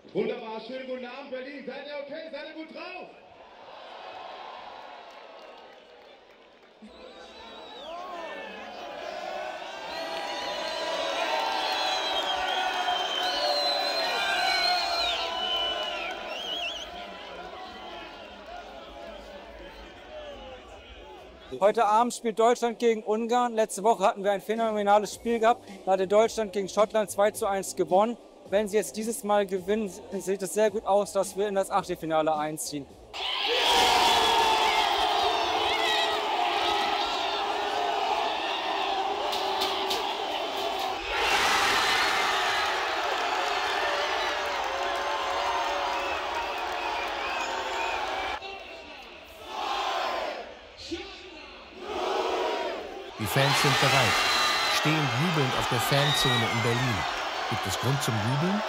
Wunderbar, schönen guten Abend, Berlin. Seid ihr okay? Seid ihr gut drauf? Heute Abend spielt Deutschland gegen Ungarn. Letzte Woche hatten wir ein phänomenales Spiel gehabt. Da hatte Deutschland gegen Schottland 2:1 gewonnen. Wenn sie jetzt dieses Mal gewinnen, sieht es sehr gut aus, dass wir in das Achtelfinale einziehen. Die Fans sind bereit, stehen jubelnd auf der Fanzone in Berlin. Gibt es Grund zum Jubeln?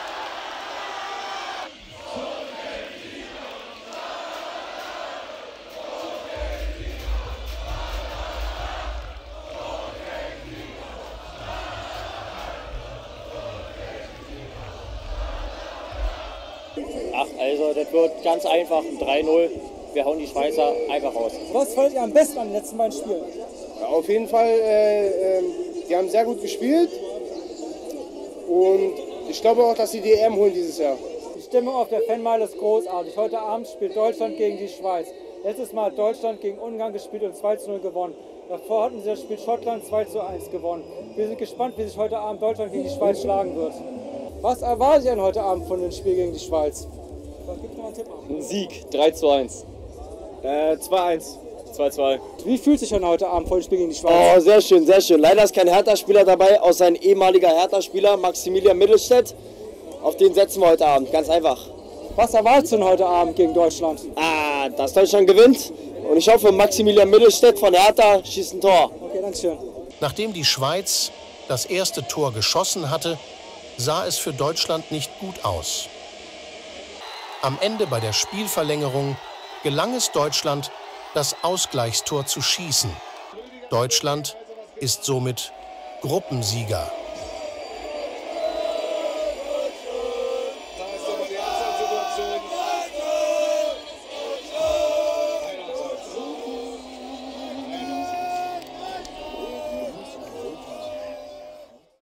Ach, also das wird ganz einfach ein 3:0. Wir hauen die Schweizer einfach raus. Was fällt ihr am besten an den letzten beiden Spielen? Ja, auf jeden Fall, die haben sehr gut gespielt und ich glaube auch, dass sie die EM holen dieses Jahr. Die Stimmung auf der Fanmeile ist großartig. Heute Abend spielt Deutschland gegen die Schweiz. Letztes Mal hat Deutschland gegen Ungarn gespielt und 2:0 gewonnen. Davor hatten sie das Spiel Schottland 2:1 gewonnen. Wir sind gespannt, wie sich heute Abend Deutschland gegen die Schweiz schlagen wird. Was erwartet ihr denn heute Abend von dem Spiel gegen die Schweiz? Gib mir mal einen Tipp ab. Ein Sieg, 3:1. 2-1. 2:2. Wie fühlt sich denn heute Abend vor dem Spiel gegen die Schweiz? Oh, sehr schön, sehr schön. Leider ist kein Hertha-Spieler dabei, außer ein ehemaliger Hertha-Spieler, Maximilian Mittelstädt. Auf den setzen wir heute Abend, ganz einfach. Was erwartest du denn heute Abend gegen Deutschland? Dass Deutschland gewinnt. Und ich hoffe, Maximilian Mittelstädt von Hertha schießt ein Tor. Okay, danke schön. Nachdem die Schweiz das erste Tor geschossen hatte, sah es für Deutschland nicht gut aus. Am Ende bei der Spielverlängerung gelang es Deutschland, das Ausgleichstor zu schießen. Deutschland ist somit Gruppensieger.